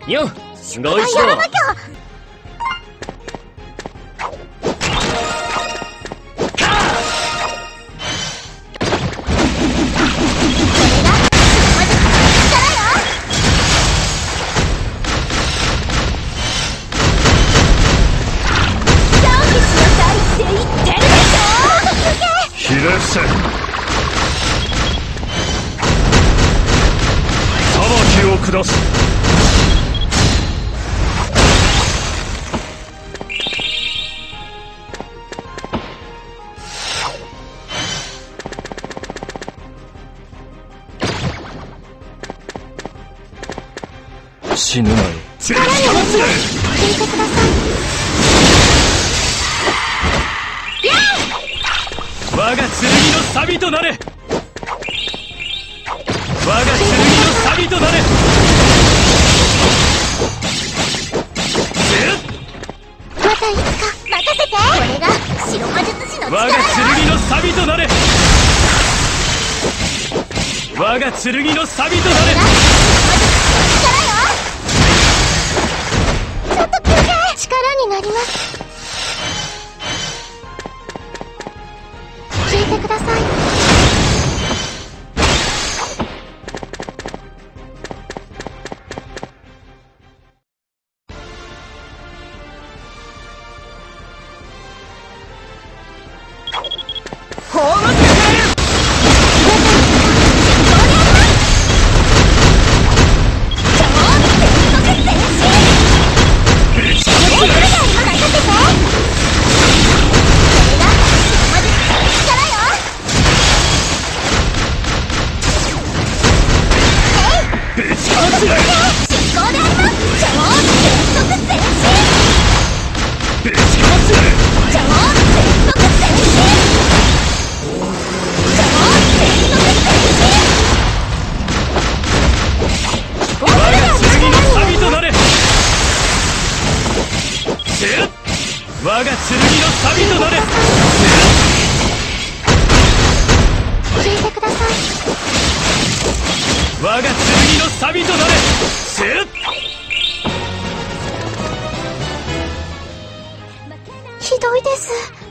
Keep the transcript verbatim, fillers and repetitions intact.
よっ、ご一緒。 やらなきゃ。 裁きを下す。死ぬなよ。 力に聞いてください。 我が剣の錆となれ。我が剣の錆となれ。 またいつか任せて。これが白魔術師の力よ。 我が剣の錆となれ。我が剣の錆となれ。 ちょっと休憩。力になります。聞いてください。 葬ってくれる。我が剣の錆となれ。 聞いてください。 我が剣の錆となれ。 ひどいです。